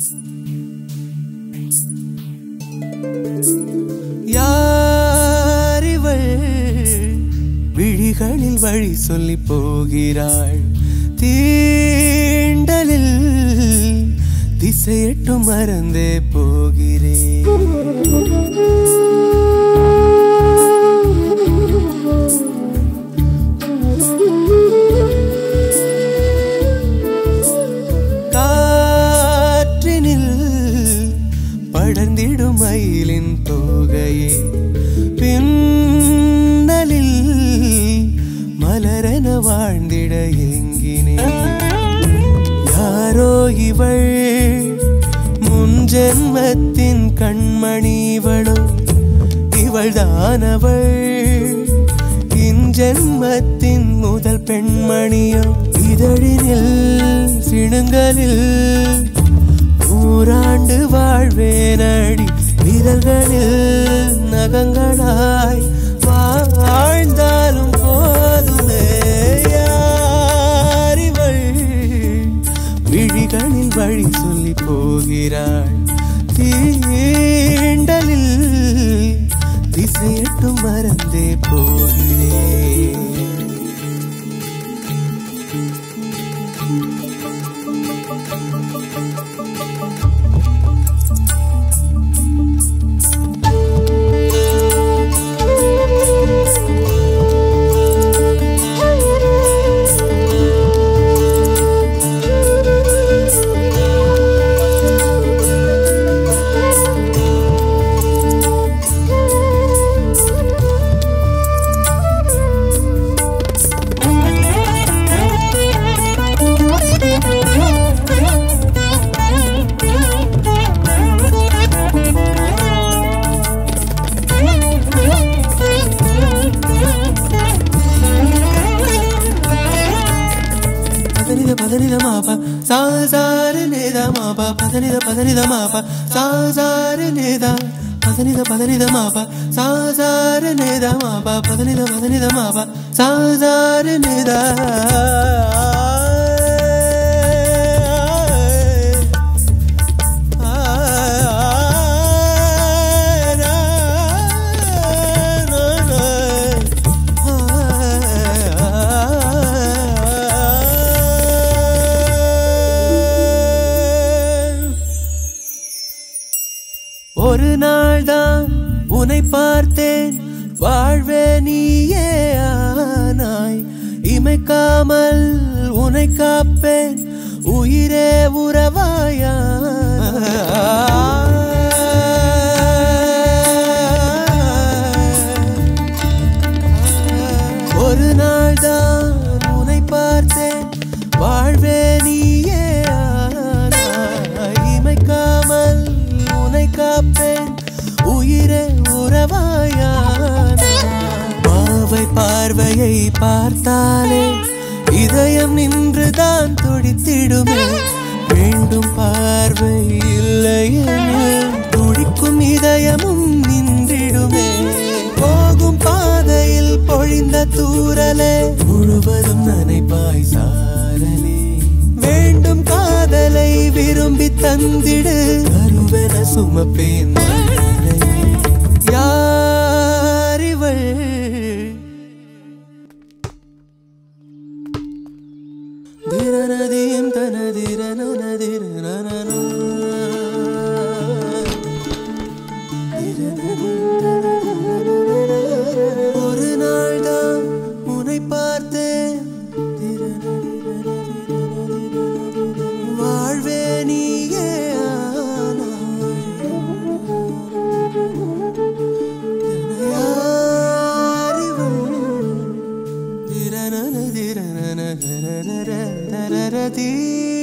யாரிவள் விழிகளில் வழி சொல்லி போகிறாள் தீண்டலில் திசையட்டும் மறந்தே போகிறேன் காற்றினில் படர்ந்திடும் மயிலின் தோகையே பின்னலில் மலரென வாழ்ந்திட எங்கினேன் யாரோ இவள் முன் ஜென்மத்தின் கண்மணி இவளோ இவள் தானவள் இன்ஜென்மத்தின் முதல் பெண்மணியோ இதழினில் சிணுங்கலில் நூறாண்டு வாழ்வேனடி விரல்களில் நகங்களாய் வாழ்ந்தாலும் போதுமே யாரிவள் விழிகளில் வழி சொல்லி போகிறாள் தீண்டலில் திசையட்டும் மறந்தே போகிறேன் ஒரு நாள் தான் உன்னை பார்த்தேன் வாழ்வே நீயே ஆனாய் இமைக்காமல் உன்னை காப்பேன் உயிரே உறவாயா ஒரு நாள் தான் உன்னை பார்த்தேன் வாழ்வே நீயே ஆனாய் இமைக்காமல் உன்னை காப்பேன் உயிரே உறவாயான மாவை பார்வையை பார்த்தாலே இதயம் நின்றுதான் துடித்திடுமே வேண்டும் பார்வை இல்லையெனில் துடிக்கும் இதயமும் நின்றிடுமே போகும் பாதையில் பொழிந்த தூறலே முழுவதும் நனைப்பாய் சாரலே வேண்டும் காதலை விரும்பி தந்திடு கருவென சுமப்பேன் யாரிவள் திரநதியும் தனதிரனதிரன ஒரு நாள் தான் உன்னை பார்த்தேன் வாழ்வே நீயே திரநதிரன